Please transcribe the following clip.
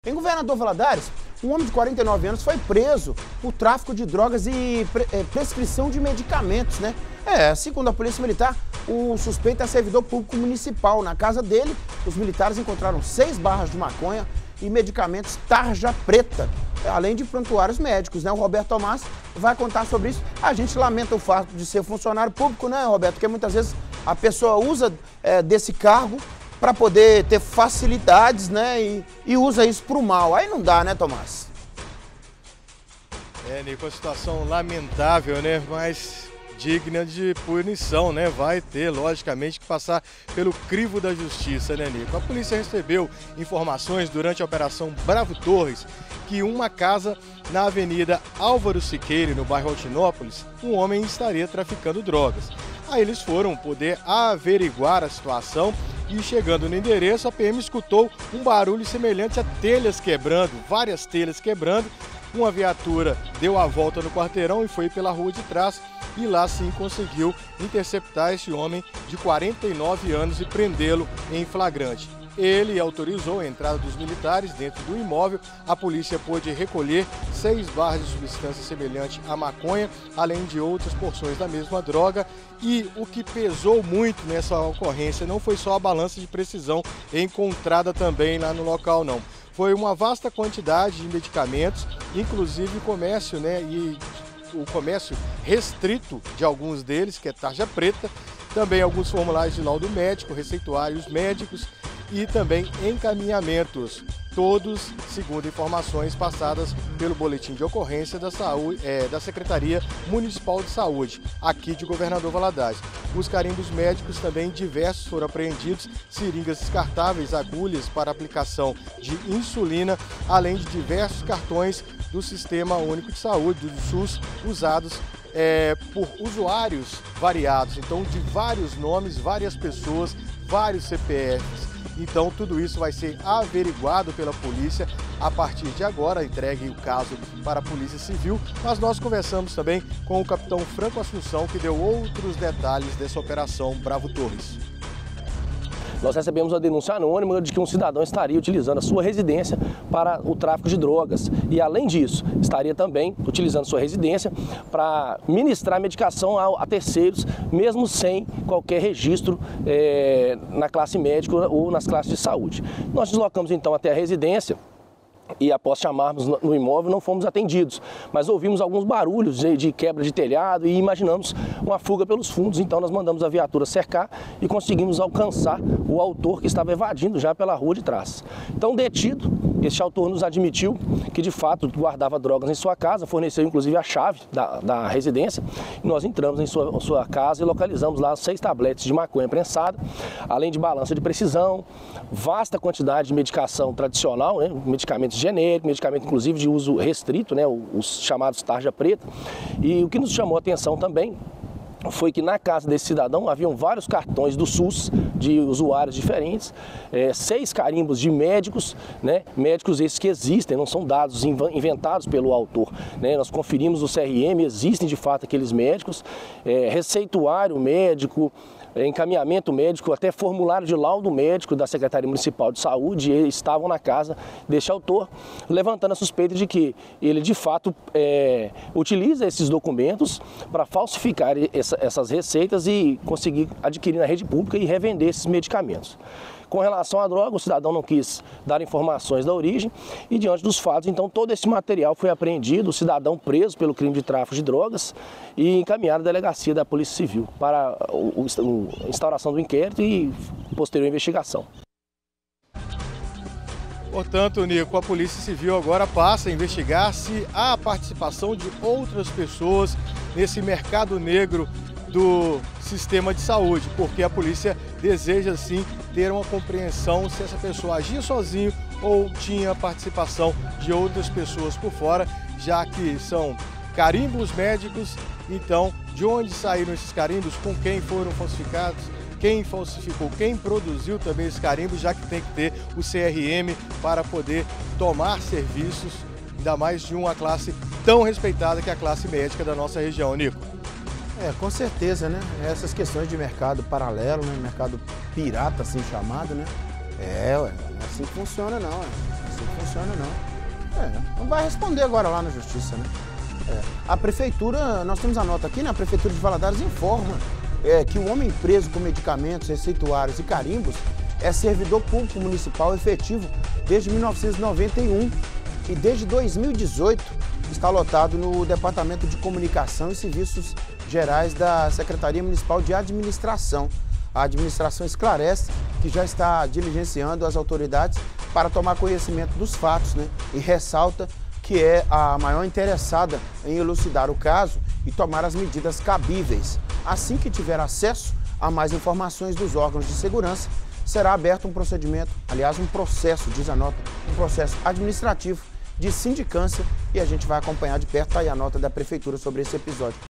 Em Governador Valadares, um homem de 49 anos foi preso por tráfico de drogas e prescrição de medicamentos, né? Segundo a Polícia Militar, o suspeito é servidor público municipal. Na casa dele, os militares encontraram 6 barras de maconha e medicamentos tarja preta, além de prontuários médicos, né? O Roberto Tomás vai contar sobre isso. A gente lamenta o fato de ser funcionário público, né, Roberto? Porque muitas vezes a pessoa usa desse cargo para poder ter facilidades, né, e usa isso para o mal. Aí não dá, né, Tomás? Nico, a situação lamentável, né, mas digna de punição, né? Vai ter, logicamente, que passar pelo crivo da justiça, né, Nico? A polícia recebeu informações durante a Operação Bravo Torres que uma casa na Avenida Álvaro Siqueira, no bairro Altinópolis, um homem estaria traficando drogas. Aí eles foram poder averiguar a situação e, chegando no endereço, a PM escutou um barulho semelhante a telhas quebrando, várias telhas quebrando. Uma viatura deu a volta no quarteirão e foi pela rua de trás e lá sim conseguiu interceptar esse homem de 49 anos e prendê-lo em flagrante. Ele autorizou a entrada dos militares dentro do imóvel. A polícia pôde recolher 6 barras de substância semelhante à maconha, além de outras porções da mesma droga. E o que pesou muito nessa ocorrência não foi só a balança de precisão encontrada também lá no local, não. Foi uma vasta quantidade de medicamentos, inclusive o comércio, né? E o comércio restrito de alguns deles, que é tarja preta, também alguns formulários de laudo médico, receituários médicos e também encaminhamentos, todos segundo informações passadas pelo boletim de ocorrência da saúde, da Secretaria Municipal de Saúde, aqui de Governador Valadares. Os carimbos médicos também diversos foram apreendidos, seringas descartáveis, agulhas para aplicação de insulina, além de diversos cartões do Sistema Único de Saúde, do SUS, usados por usuários variados, então de vários nomes, várias pessoas, vários CPFs. Então tudo isso vai ser averiguado pela polícia a partir de agora, entregue o caso para a Polícia Civil, mas nós conversamos também com o capitão Franco Assunção, que deu outros detalhes dessa Operação Bravo Torres. Nós recebemos uma denúncia anônima de que um cidadão estaria utilizando a sua residência para o tráfico de drogas e, além disso, estaria também utilizando sua residência para ministrar medicação a terceiros, mesmo sem qualquer registro na classe médica ou nas classes de saúde. Nós deslocamos então até a residência e, após chamarmos no imóvel, não fomos atendidos, mas ouvimos alguns barulhos de quebra de telhado e imaginamos uma fuga pelos fundos. Então nós mandamos a viatura cercar e conseguimos alcançar o autor, que estava evadindo já pela rua de trás. Então, detido, este autor nos admitiu que de fato guardava drogas em sua casa, forneceu inclusive a chave da residência, e nós entramos em sua casa e localizamos lá 6 tabletes de maconha prensada, além de balança de precisão, vasta quantidade de medicação tradicional, né, medicamentos genéricos, medicamento inclusive de uso restrito, né, os chamados tarja preta. E o que nos chamou a atenção também foi que na casa desse cidadão haviam vários cartões do SUS de usuários diferentes, 6 carimbos de médicos, né? Médicos esses que existem, não são dados inventados pelo autor, né? Nós conferimos o CRM, existem de fato aqueles médicos, receituário médico, encaminhamento médico, até formulário de laudo médico da Secretaria Municipal de Saúde, e estavam na casa deste autor, levantando a suspeita de que ele de fato utiliza esses documentos para falsificar essas receitas e conseguir adquirir na rede pública e revender esses medicamentos. Com relação à droga, o cidadão não quis dar informações da origem e, diante dos fatos, então todo esse material foi apreendido, o cidadão preso pelo crime de tráfico de drogas e encaminhado à delegacia da Polícia Civil para a instauração do inquérito e posterior investigação. Portanto, Nico, a Polícia Civil agora passa a investigar se há participação de outras pessoas nesse mercado negro do sistema de saúde, porque a polícia deseja sim ter uma compreensão se essa pessoa agia sozinho ou tinha participação de outras pessoas por fora, já que são carimbos médicos. Então, de onde saíram esses carimbos, com quem foram falsificados, quem falsificou, quem produziu também esse carimbo, já que tem que ter o CRM para poder tomar serviços, ainda mais de uma classe tão respeitada que é a classe médica da nossa região, Nico. Com certeza, né? Essas questões de mercado paralelo, né? Mercado pirata, assim chamado, né? Não é assim que funciona, não. Assim que funciona não. Não vai responder agora lá na justiça, né? A prefeitura, nós temos a nota aqui, né? A prefeitura de Valadares informa que o homem preso com medicamentos, receituários e carimbos é servidor público municipal efetivo desde 1991 e desde 2018 está lotado no Departamento de Comunicação e Serviços Gerais da Secretaria Municipal de Administração. A administração esclarece que já está diligenciando as autoridades para tomar conhecimento dos fatos, né? E ressalta que é a maior interessada em elucidar o caso e tomar as medidas cabíveis. Assim que tiver acesso a mais informações dos órgãos de segurança, será aberto um procedimento, aliás, um processo, diz a nota, um processo administrativo de sindicância e a gente vai acompanhar de perto aí a nota da prefeitura sobre esse episódio.